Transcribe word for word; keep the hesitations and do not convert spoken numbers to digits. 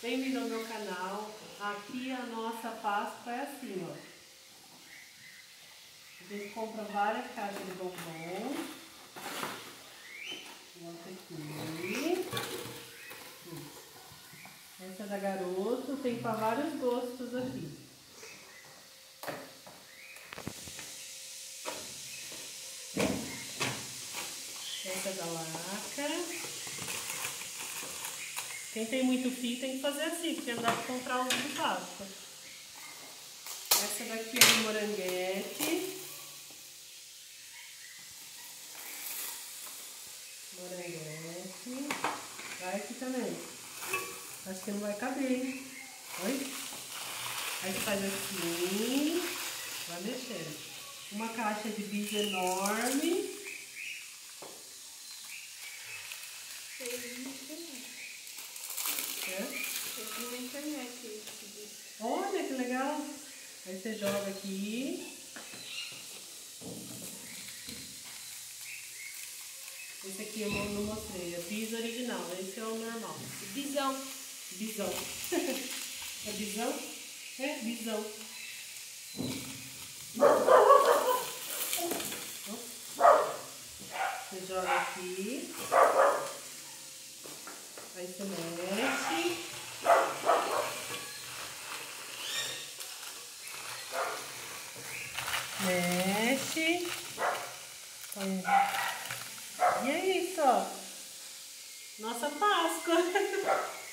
Bem-vindo ao meu canal. Aqui a nossa Páscoa é assim, ó. A gente compra várias caixas de bombom. Bota aqui. Essa é da Garoto, tem para vários gostos aqui. Essa é da Laca. Quem tem muito fio tem que fazer assim, porque não dá para comprar ovo de Páscoa. Essa daqui é do Moranguete. Moranguete. Vai aqui também. Acho que não vai caber, hein? Oi? Aí você faz assim. Vai mexendo. Uma caixa de bis enorme. É? Eu vi na internet esse disco. Olha que legal! Aí você joga aqui. Esse aqui eu não mostrei, é bis original, esse é o normal. Bisão. Bisão. É bisão? É, bisão. Você joga aqui. Aí você mexe. Mexe. E é isso, ó. Nossa Páscoa.